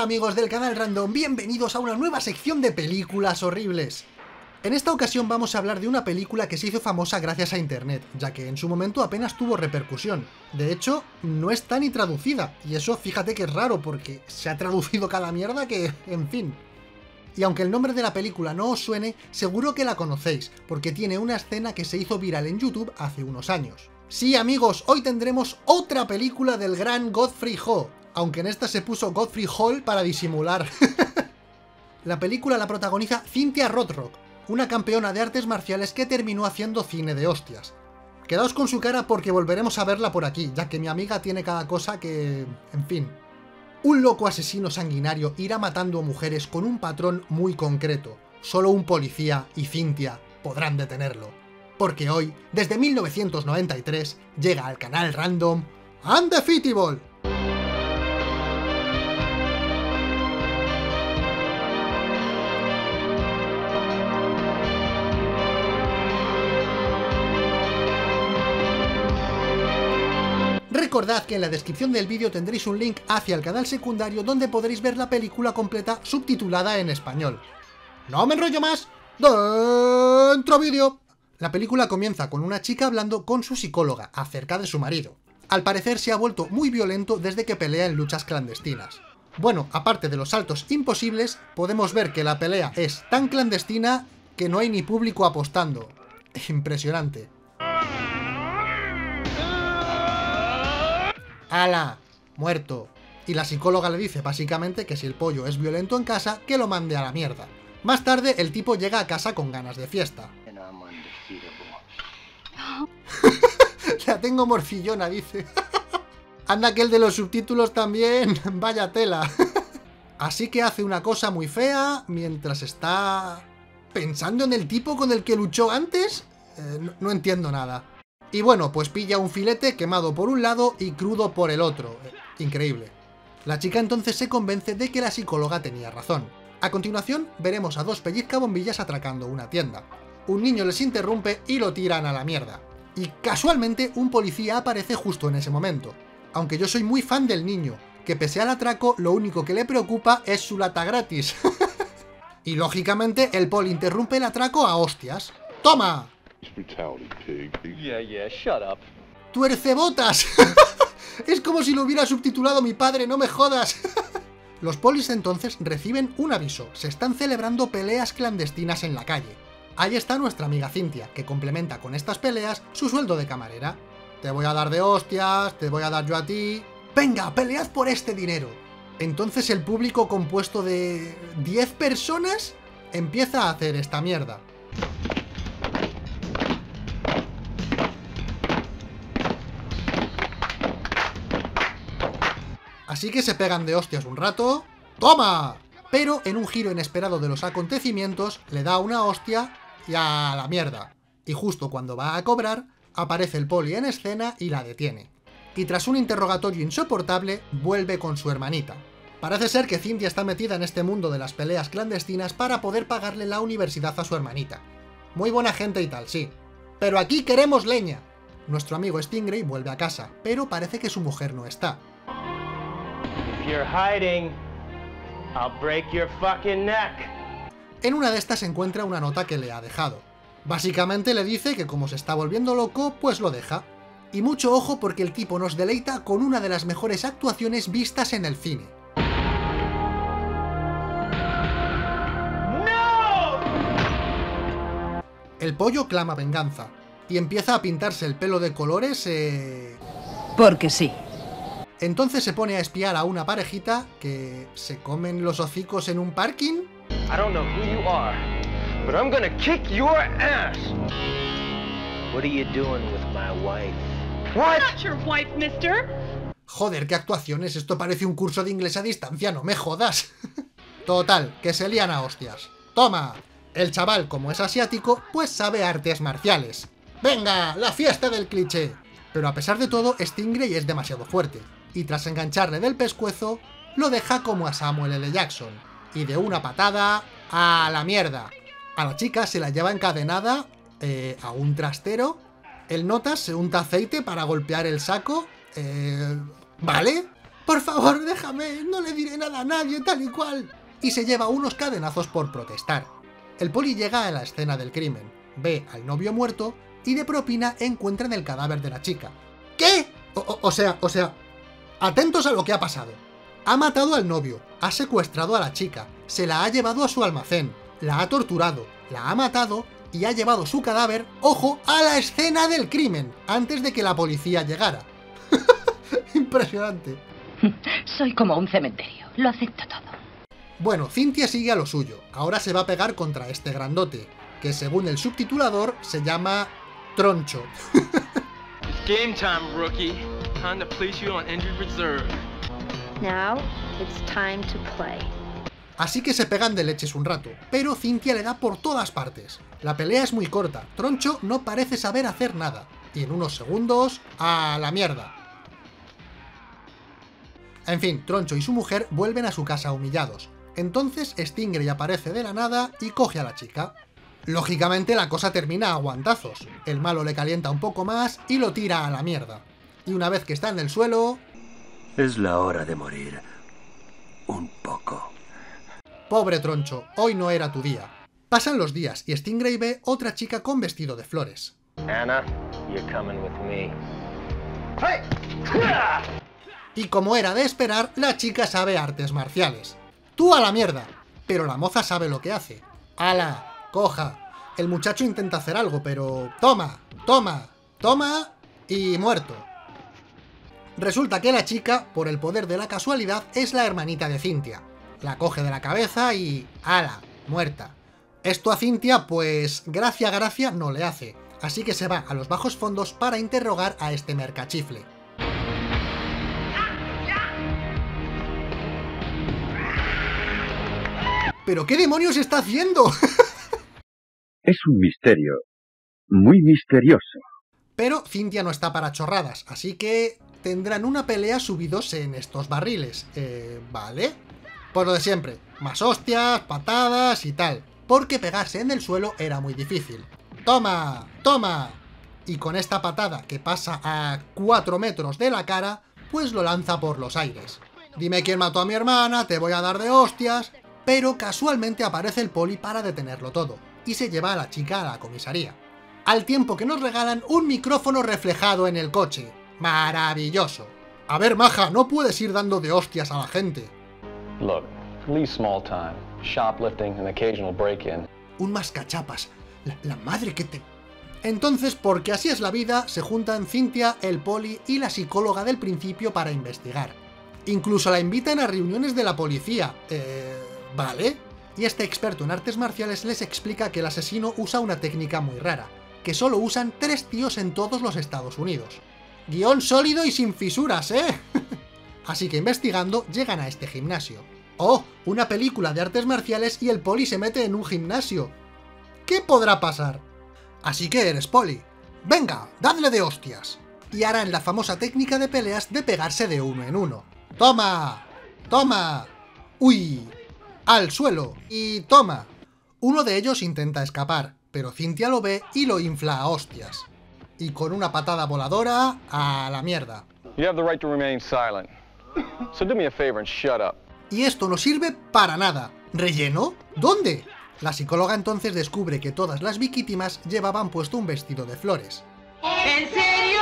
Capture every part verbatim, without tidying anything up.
Hola amigos del canal Random, bienvenidos a una nueva sección de películas horribles. En esta ocasión vamos a hablar de una película que se hizo famosa gracias a internet, ya que en su momento apenas tuvo repercusión. De hecho, no está ni traducida, y eso fíjate que es raro porque se ha traducido cada mierda que... en fin. Y aunque el nombre de la película no os suene, seguro que la conocéis, porque tiene una escena que se hizo viral en YouTube hace unos años. Sí amigos, hoy tendremos otra película del gran Godfrey Ho, aunque en esta se puso Godfrey Hall para disimular. La película la protagoniza Cynthia Rothrock, una campeona de artes marciales que terminó haciendo cine de hostias. Quedaos con su cara porque volveremos a verla por aquí, ya que mi amiga tiene cada cosa que... en fin. Un loco asesino sanguinario irá matando a mujeres con un patrón muy concreto. Solo un policía y Cynthia podrán detenerlo. Porque hoy, desde mil novecientos noventa y tres, llega al canal Random Undefeatable. Recordad que en la descripción del vídeo tendréis un link hacia el canal secundario donde podréis ver la película completa subtitulada en español. ¡No me enrollo más! ¡Dentro vídeo! La película comienza con una chica hablando con su psicóloga acerca de su marido. Al parecer se ha vuelto muy violento desde que pelea en luchas clandestinas. Bueno, aparte de los saltos imposibles, podemos ver que la pelea es tan clandestina que no hay ni público apostando. Impresionante. ¡Hala! Muerto. Y la psicóloga le dice básicamente que si el pollo es violento en casa, que lo mande a la mierda. Más tarde, el tipo llega a casa con ganas de fiesta. La tengo morcillona, dice. Anda que el de los subtítulos también, vaya tela. Así que hace una cosa muy fea mientras está... ¿pensando en el tipo con el que luchó antes? Eh, no, no entiendo nada. Y bueno, pues pilla un filete quemado por un lado y crudo por el otro. Increíble. La chica entonces se convence de que la psicóloga tenía razón. A continuación, veremos a dos pellizcabombillas atracando una tienda. Un niño les interrumpe y lo tiran a la mierda. Y casualmente un policía aparece justo en ese momento. Aunque yo soy muy fan del niño, que pese al atraco, lo único que le preocupa es su lata gratis. Y lógicamente el poli interrumpe el atraco a hostias. ¡Toma! Yeah, yeah, shut up. ¡Tuercebotas! Es como si lo hubiera subtitulado mi padre, no me jodas. Los polis entonces reciben un aviso. Se están celebrando peleas clandestinas en la calle. Ahí está nuestra amiga Cynthia, que complementa con estas peleas su sueldo de camarera. Te voy a dar de hostias, te voy a dar yo a ti... ¡Venga, pelead por este dinero! Entonces el público compuesto de... ¿diez personas? Empieza a hacer esta mierda. Así que se pegan de hostias un rato... ¡Toma! Pero en un giro inesperado de los acontecimientos, le da una hostia y a la mierda. Y justo cuando va a cobrar, aparece el poli en escena y la detiene. Y tras un interrogatorio insoportable, vuelve con su hermanita. Parece ser que Cynthia está metida en este mundo de las peleas clandestinas para poder pagarle la universidad a su hermanita. Muy buena gente y tal, sí. Pero aquí queremos leña. Nuestro amigo Stingray vuelve a casa, pero parece que su mujer no está. If you're hiding, I'll break your fucking neck. En una de estas se encuentra una nota que le ha dejado. Básicamente le dice que como se está volviendo loco, pues lo deja. Y mucho ojo porque el tipo nos deleita con una de las mejores actuaciones vistas en el cine. No! El pollo clama venganza y empieza a pintarse el pelo de colores, eh... Porque sí. Entonces se pone a espiar a una parejita que se comen los hocicos en un parking. I don't know who you are, but I'm gonna kick your ass. What are you doing with my wife? What? Not your wife, mister. Joder, qué actuaciones, esto parece un curso de inglés a distancia, no me jodas. Total, que se lían a hostias. ¡Toma! El chaval, como es asiático, pues sabe artes marciales. ¡Venga, la fiesta del cliché! Pero a pesar de todo, Stingray es demasiado fuerte. Y tras engancharle del pescuezo, lo deja como a Samuel L. Jackson. Y de una patada, a la mierda. A la chica se la lleva encadenada eh, a un trastero. El Notas se unta aceite para golpear el saco. Eh, ¿Vale? por favor, déjame, no le diré nada a nadie, tal y cual. Y se lleva unos cadenazos por protestar. El poli llega a la escena del crimen, ve al novio muerto y de propina encuentran el cadáver de la chica. ¿Qué? O, o, o sea, o sea, atentos a lo que ha pasado. Ha matado al novio, ha secuestrado a la chica, se la ha llevado a su almacén, la ha torturado, la ha matado y ha llevado su cadáver, ojo, a la escena del crimen, antes de que la policía llegara. Impresionante. Soy como un cementerio, lo acepto todo. Bueno, Cynthia sigue a lo suyo, ahora se va a pegar contra este grandote, que según el subtitulador se llama Troncho. It's game time, rookie. Time to place you on injured reserve. Now it's time to play. Así que se pegan de leches un rato, pero Cynthia le da por todas partes. La pelea es muy corta, Troncho no parece saber hacer nada, y en unos segundos, ¡a la mierda! En fin, Troncho y su mujer vuelven a su casa humillados. Entonces Stingray aparece de la nada y coge a la chica. Lógicamente la cosa termina a guantazos. El malo le calienta un poco más y lo tira a la mierda. Y una vez que está en el suelo... Es la hora de morir. Un poco. Pobre Troncho, hoy no era tu día. Pasan los días y Stingray ve otra chica con vestido de flores. Anna, you're coming with me. Y como era de esperar, la chica sabe artes marciales. ¡Tú a la mierda! Pero la moza sabe lo que hace. ¡Hala! ¡Coja! El muchacho intenta hacer algo, pero... ¡Toma! ¡Toma! ¡Toma! Y muerto. Resulta que la chica, por el poder de la casualidad, es la hermanita de Cynthia. La coge de la cabeza y... ¡hala! Muerta. Esto a Cynthia, pues... gracia gracia no le hace. Así que se va a los bajos fondos para interrogar a este mercachifle. ¿Pero qué demonios está haciendo? Es un misterio. Muy misterioso. Pero Cynthia no está para chorradas, así que tendrán una pelea subidos en estos barriles. Eh, ¿vale? Pues lo de siempre. Más hostias, patadas y tal. Porque pegarse en el suelo era muy difícil. ¡Toma! ¡Toma! Y con esta patada que pasa a cuatro metros de la cara, pues lo lanza por los aires. Dime quién mató a mi hermana, te voy a dar de hostias... Pero casualmente aparece el poli para detenerlo todo, y se lleva a la chica a la comisaría. Al tiempo que nos regalan un micrófono reflejado en el coche. ¡Maravilloso! A ver, maja, no puedes ir dando de hostias a la gente. Look, police small time, shoplifting, an occasional break-in. Un mascachapas. La, la madre que te... Entonces, porque así es la vida, se juntan Cynthia, el poli y la psicóloga del principio para investigar. Incluso la invitan a reuniones de la policía. Eh... ¿Vale? Y este experto en artes marciales les explica que el asesino usa una técnica muy rara, que solo usan tres tíos en todos los Estados Unidos. Guión sólido y sin fisuras, ¿eh? Así que investigando, llegan a este gimnasio. ¡Oh! Una película de artes marciales y el poli se mete en un gimnasio. ¿Qué podrá pasar? Así que eres poli. ¡Venga, dadle de hostias! Y harán la famosa técnica de peleas de pegarse de uno en uno. ¡Toma! ¡Toma! ¡Uy! ¡Al suelo! Y toma. Uno de ellos intenta escapar, pero Cynthia lo ve y lo infla a hostias. Y con una patada voladora, a la mierda. You have the right to remain silent. So do me a favor and shut up. Y esto no sirve para nada. ¿Relleno? ¿Dónde? La psicóloga entonces descubre que todas las víctimas llevaban puesto un vestido de flores. ¿En serio?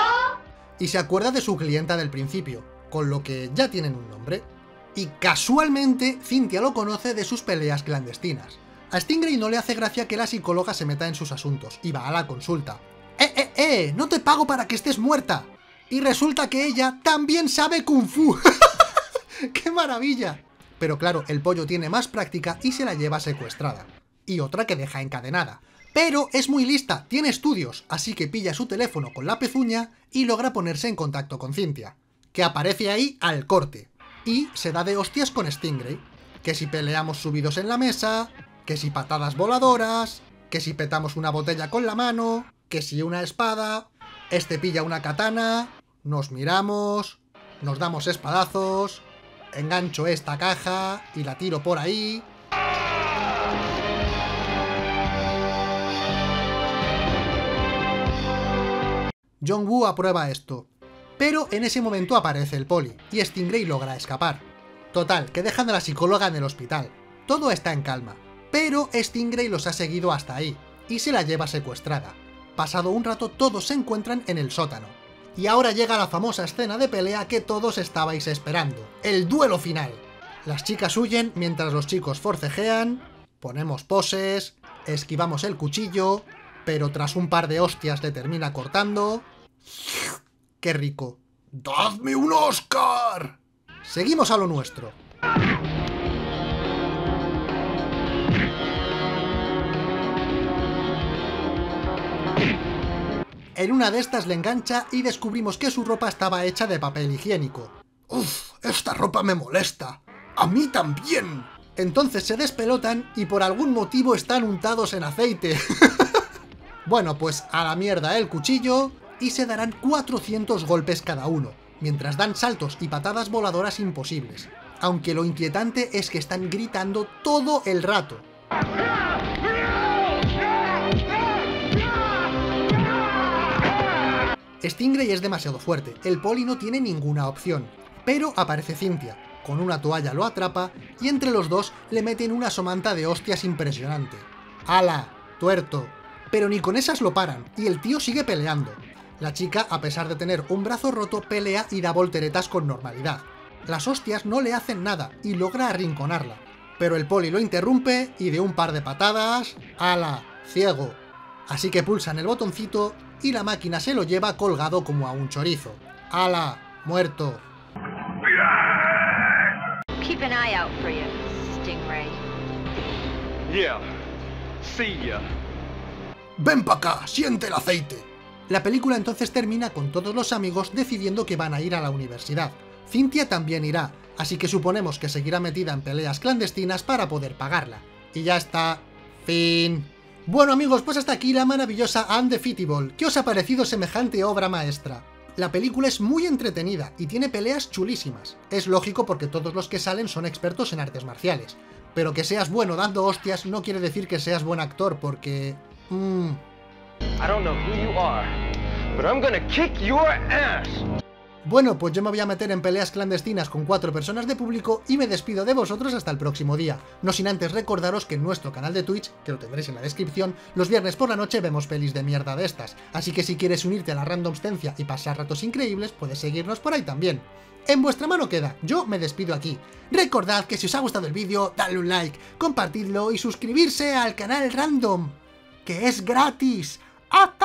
Y se acuerda de su clienta del principio, con lo que ya tienen un nombre. Y casualmente, Cynthia lo conoce de sus peleas clandestinas. A Stingray no le hace gracia que la psicóloga se meta en sus asuntos, y va a la consulta. ¡Eh, eh, eh! ¡No te pago para que estés muerta! Y resulta que ella también sabe Kung Fu. ¡Qué maravilla! Pero claro, el pollo tiene más práctica y se la lleva secuestrada. Y otra que deja encadenada. Pero es muy lista, tiene estudios, así que pilla su teléfono con la pezuña y logra ponerse en contacto con Cynthia, que aparece ahí al corte. Y se da de hostias con Stingray, que si peleamos subidos en la mesa, que si patadas voladoras, que si petamos una botella con la mano, que si una espada, este pilla una katana, nos miramos, nos damos espadazos, engancho esta caja y la tiro por ahí... John Woo aprueba esto. Pero en ese momento aparece el poli, y Stingray logra escapar. Total, que dejan a la psicóloga en el hospital. Todo está en calma, pero Stingray los ha seguido hasta ahí, y se la lleva secuestrada. Pasado un rato todos se encuentran en el sótano. Y ahora llega la famosa escena de pelea que todos estabais esperando, el duelo final. Las chicas huyen mientras los chicos forcejean, ponemos poses, esquivamos el cuchillo, pero tras un par de hostias le termina cortando. ¡Qué rico! ¡Dadme un Oscar! Seguimos a lo nuestro. En una de estas le engancha y descubrimos que su ropa estaba hecha de papel higiénico. ¡Uf! ¡Esta ropa me molesta! ¡A mí también! Entonces se despelotan y por algún motivo están untados en aceite. Bueno, pues a la mierda el cuchillo y se darán cuatrocientos golpes cada uno, mientras dan saltos y patadas voladoras imposibles. Aunque lo inquietante es que están gritando todo el rato. Stingray es demasiado fuerte, el poli no tiene ninguna opción, pero aparece Cynthia, con una toalla lo atrapa y entre los dos le meten una somanta de hostias impresionante. ¡Hala! ¡Tuerto! Pero ni con esas lo paran, y el tío sigue peleando. La chica, a pesar de tener un brazo roto, pelea y da volteretas con normalidad. Las hostias no le hacen nada y logra arrinconarla, pero el poli lo interrumpe y de un par de patadas... ¡Hala! ¡Ciego! Así que pulsan el botoncito y la máquina se lo lleva colgado como a un chorizo. ¡Hala! ¡Muerto! Keep an eye out for you, Stingray. Yeah. See ya. ¡Ven pa' acá! ¡Siente el aceite! La película entonces termina con todos los amigos decidiendo que van a ir a la universidad. Cynthia también irá, así que suponemos que seguirá metida en peleas clandestinas para poder pagarla. Y ya está. Fin. Bueno amigos, pues hasta aquí la maravillosa Undefeatable. ¿Qué os ha parecido semejante obra maestra? La película es muy entretenida y tiene peleas chulísimas. Es lógico porque todos los que salen son expertos en artes marciales. Pero que seas bueno dando hostias no quiere decir que seas buen actor, porque... Mmm... I don't know who you are, but I'm gonna kick your ass. Bueno, pues yo me voy a meter en peleas clandestinas con cuatro personas de público y me despido de vosotros hasta el próximo día. No sin antes recordaros que en nuestro canal de Twitch, que lo tendréis en la descripción, los viernes por la noche vemos pelis de mierda de estas. Así que si quieres unirte a la randomstencia y pasar ratos increíbles, puedes seguirnos por ahí también. En vuestra mano queda, yo me despido aquí. Recordad que si os ha gustado el vídeo, dadle un like, compartidlo y suscribirse al canal Random, que es gratis. ¡Hasta